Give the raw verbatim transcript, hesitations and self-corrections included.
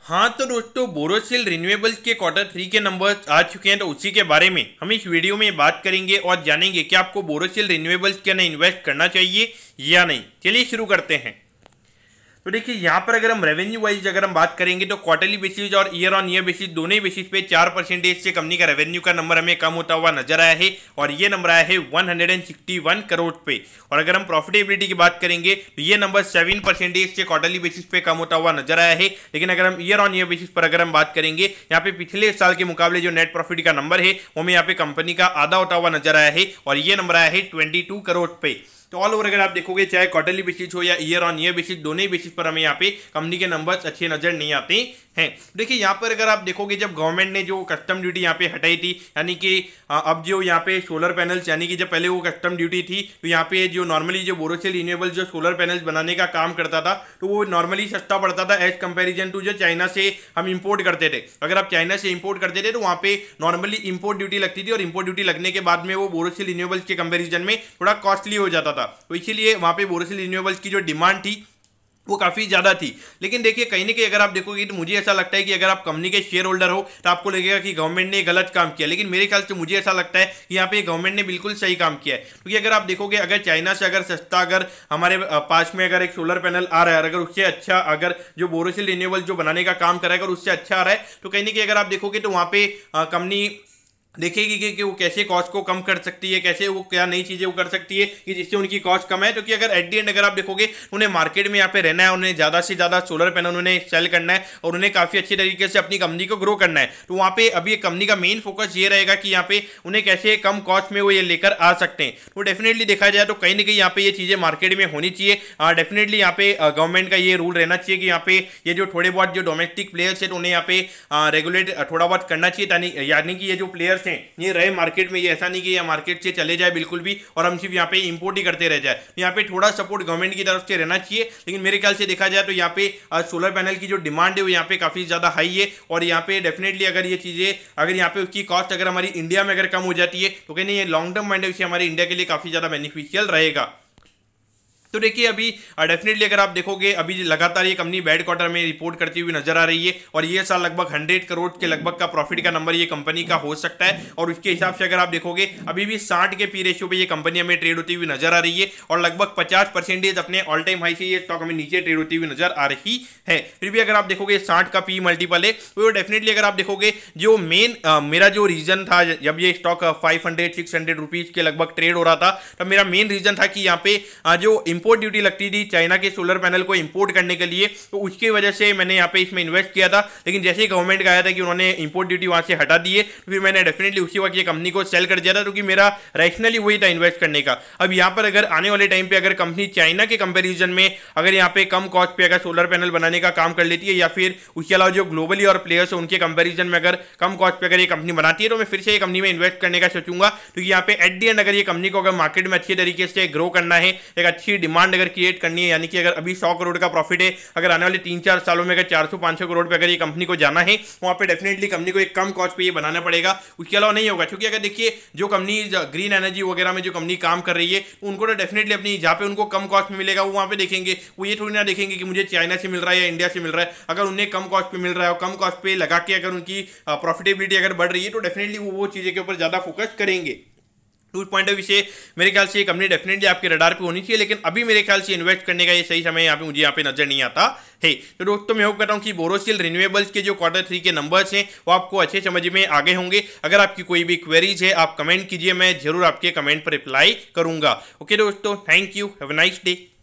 हाँ तो दोस्तों, बोरोसिल रिन्यूएबल्स के क्वार्टर थ्री के नंबर्स आ चुके हैं, तो उसी के बारे में हम इस वीडियो में बात करेंगे और जानेंगे कि आपको बोरोसिल रिन्यूएबल्स के अंदर इन्वेस्ट करना चाहिए या नहीं। चलिए शुरू करते हैं। तो देखिए यहाँ पर अगर हम रेवेन्यू वाइज अगर हम बात करेंगे तो क्वार्टरली बेसिस और ईयर ऑन ईयर बेसिस दोनों ही बेसिस पे चार परसेंटेज से कंपनी का रेवेन्यू का नंबर हमें कम होता हुआ नजर आया है और ये नंबर आया है एक सौ इकसठ करोड़ पे। और अगर हम प्रॉफिटेबिलिटी की बात करेंगे तो ये नंबर सेवन परसेंटेज से क्वार्टरली बेसिस पे कम होता हुआ नजर आया है। लेकिन अगर हम ईयर ऑन ईयर बेसिस पर अगर हम बात करेंगे, यहाँ पे पिछले साल के मुकाबले जो नेट प्रॉफिट का नंबर है वो हमें यहाँ पे कंपनी का आधा होता हुआ नजर आया है और ये नंबर आया है बाईस करोड़ पे। तो ऑल ओवर अगर आप देखोगे, चाहे क्वार्टरली बेसिस हो या ईयर ऑन ईयर बेसिस, दोनों ही बेसिस पर हमें यहाँ पे कंपनी के नंबर्स अच्छे नजर नहीं आते हैं। देखिए यहाँ पर अगर आप देखोगे, जब गवर्नमेंट ने जो कस्टम ड्यूटी यहाँ पे हटाई थी, यानी कि अब जो यहाँ पे सोलर पैनल्स, यानी कि जब पहले वो कस्टम ड्यूटी थी तो यहाँ पे जो नॉर्मली जो बोरोसिल रिन्यूएबल जो सोलर पैनल्स बनाने का काम करता था तो वो नॉर्मली सस्ता पड़ता था एज कंपेरिजन टू जो चाइना से हम इंपोर्ट करते थे। अगर आप चाइना से इंपोर्ट करते थे तो वहाँ पे नॉर्मली इंपोर्ट ड्यूटी लगती थी और इंपोर्ट ड्यूटी लगने के बाद में वो बोरोसिल रिन्यूएबल्स के कंपेरिजन में थोड़ा कॉस्टली हो जाता था। तो इसीलिए वहाँ पे बोरोसिल रिन्यूएबल्स की जो डिमांड थी वो काफ़ी ज़्यादा थी। लेकिन देखिए कहीं ना कहीं अगर आप देखोगे तो मुझे ऐसा लगता है कि अगर आप कंपनी के शेयर होल्डर हो तो आपको लगेगा कि गवर्नमेंट ने गलत काम किया, लेकिन मेरे ख्याल से मुझे ऐसा लगता है कि यहाँ पे गवर्नमेंट ने बिल्कुल सही काम किया है। क्योंकि अगर आप देखोगे, अगर चाइना से अगर सस्ता अगर हमारे पास में अगर एक सोलर पैनल आ रहा है, अगर उससे अच्छा अगर जो बोरोसिल रिन्यूएबल जो बनाने का काम कर रहा है अगर उससे अच्छा आ रहा है, तो कहीं ना कहीं अगर आप देखोगे तो वहाँ पे कंपनी देखेगी कि, कि वो कैसे कॉस्ट को कम कर सकती है, कैसे वो क्या नई चीज़ें वो कर सकती है कि जिससे उनकी कॉस्ट कम है। क्योंकि अगर एट दी एंड अगर आप देखोगे, उन्हें मार्केट में यहाँ पे रहना है, उन्हें ज़्यादा से ज़्यादा सोलर पैनल उन्हें सेल करना है और उन्हें काफ़ी अच्छे तरीके से अपनी कंपनी को ग्रो करना है। तो वहाँ पे अभी कंपनी का मेन फोकस ये रहेगा कि यहाँ पे उन्हें कैसे कम कॉस्ट में वो ये लेकर आ सकते हैं। तो डेफिनेटली देखा जाए तो कहीं ना कहीं यहाँ पे ये चीज़ें मार्केट में होनी चाहिए। डेफिनेटली यहाँ पे गवर्नमेंट का ये रूल रहना चाहिए कि यहाँ पे ये जो थोड़े बहुत जो डोमेस्टिक प्लेयर्स है तो उन्हें यहाँ पे रेगुलेट थोड़ा बहुत करना चाहिए, यानी कि ये जो प्लेयर्स हैं ये रहे मार्केट में, ये ऐसा नहीं कि ये मार्केट से चले जाए बिल्कुल भी और हम सिर्फ यहाँ पे इंपोर्ट ही करते रह जाए। यहाँ पे थोड़ा सपोर्ट गवर्नमेंट की तरफ से रहना चाहिए। लेकिन मेरे ख्याल से देखा जाए तो यहाँ पे सोलर पैनल की जो डिमांड है वो यहाँ पे काफी ज्यादा हाई है और यहाँ पे डेफिनेटली अगर ये चीजें अगर यहाँ पे उसकी कॉस्ट अगर हमारी इंडिया में अगर कम हो जाती है तो कहीं ये लॉन्ग टर्म माइंड से हमारे इंडिया के लिए काफी ज्यादा बेनिफिशियल रहेगा। तो देखिए अभी डेफिनेटली अगर आप देखोगे, अभी लगातार ये कंपनी बैड क्वार्टर में रिपोर्ट करती हुई नजर आ रही है और ये साल लगभग सौ करोड़ के लगभग का प्रॉफिट का नंबर ये कंपनी का हो सकता है। और उसके हिसाब से अगर आप देखोगे, अभी भी साठ के पी रेशियो पे ये कंपनी हमें ट्रेड होती हुई नजर आ रही है और लगभग पचास परसेंटेज अपने ऑल टाइम हाई से ये स्टॉक हमें नीचे ट्रेड होती हुई नजर आ रही है। फिर भी अगर आप देखोगे साठ का पी मल्टीपल है, तो डेफिनेटली अगर आप देखोगे जो मेन मेरा जो रीजन था जब ये stock five hundred six hundred rupees के लगभग ट्रेड हो रहा था, तब मेरा मेन रीजन था कि यहाँ पे जो इंपोर्ट ड्यूटी लगती थी चाइना के सोलर पैनल को इंपोर्ट करने के लिए, तो उसकी वजह से मैंने यहाँ पे इसमें इन्वेस्ट किया था। लेकिन जैसे ही गवर्नमेंट का आया था कि उन्होंने इंपोर्ट ड्यूटी वहां से हटा दी है, तो फिर मैंने डेफिनेटली उसी वक्त ये कंपनी को सेल कर दिया था, क्योंकि मेरा रैशनली वही था इन्वेस्ट करने का। अब यहाँ पर अगर आने वाले टाइम पे अगर कंपनी चाइना के कंपेरिजन में अगर यहाँ पे कम कॉस्ट पे अगर सोलर पैनल बनाने का काम कर लेती है, या फिर उसके अलावा जो ग्लोबली और प्लेयर्स है उनके कंपेरिजन में अगर कम कॉस्ट पे अगर ये कंपनी बनाती है, तो मैं फिर से ये कंपनी में इन्वेस्ट करने का सोचूंगा। क्योंकि यहाँ पे एट दी एंड अगर ये कंपनी को अगर मार्केट में अच्छे तरीके से ग्रो करना है, एक अच्छी डिमांड अगर क्रिएट करनी है, यानी कि अगर अभी सौ करोड़ का प्रॉफिट है, अगर आने वाले तीन चार सालों में अगर चार सौ पाँच सौ करोड़ पे अगर ये कंपनी को जाना है, वहाँ पे डेफिनेटली कंपनी को एक कम कॉस्ट पे ये बनाना पड़ेगा। उसके अलावा नहीं होगा। क्योंकि अगर देखिए जो कंपनी ग्रीन एनर्जी वगैरह में जो कंपनी काम कर रही है, उनको तो डेफिनेटली अपनी जहाँ पे उनको कम कॉस्ट में मिलेगा वो वहाँ पे देखेंगे। वो ये थोड़ी ना देखेंगे कि मुझे चाइना से मिल रहा है या इंडिया से मिल रहा है। अगर उन्हें कम कॉस्ट पे मिल रहा है और कम कॉस्ट पे लगा के अगर उनकी प्रॉफिटेबिलिटी अगर बढ़ रही है, तो डेफिनेटली वो वो चीज़ें के ऊपर ज़्यादा फोकस करेंगे। टू पॉइंट ऑफ व्यू से मेरे ख्याल से ये कंपनी डेफिनेटली आपके रडार पे होनी चाहिए। लेकिन अभी मेरे ख्याल से इन्वेस्ट करने का ये सही समय यहाँ पे मुझे यहाँ पे नजर नहीं आता है। तो दोस्तों मैं होप करता हूँ कि बोरोसिल रिन्यूएबल्स के जो क्वार्टर थ्री के नंबर्स हैं वो आपको अच्छे समझ में आगे होंगे। अगर आपकी कोई भी क्वेरीज है आप कमेंट कीजिए, मैं जरूर आपके कमेंट पर रिप्लाई करूंगा। ओके दोस्तों, thank you, have a nice day.